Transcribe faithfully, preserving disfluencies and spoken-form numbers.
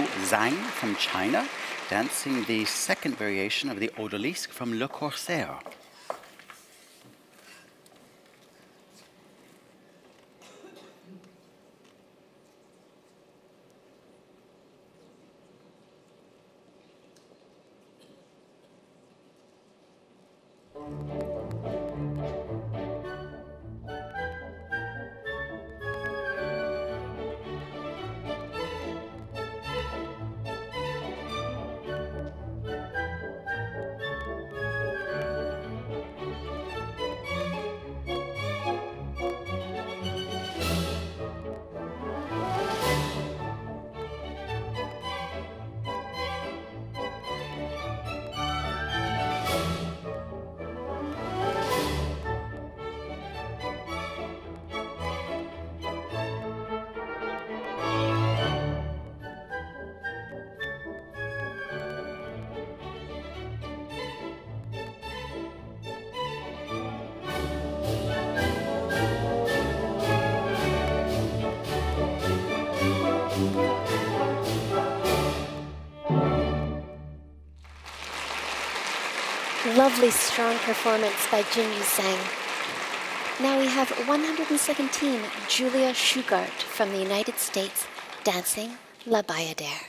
Zhang from China, dancing the second variation of the Odalisque from Le Corsaire. Lovely, strong performance by Jinyu Zhang. Now we have one hundred seventeen, Julia Shugart from the United States, dancing La Bayadere.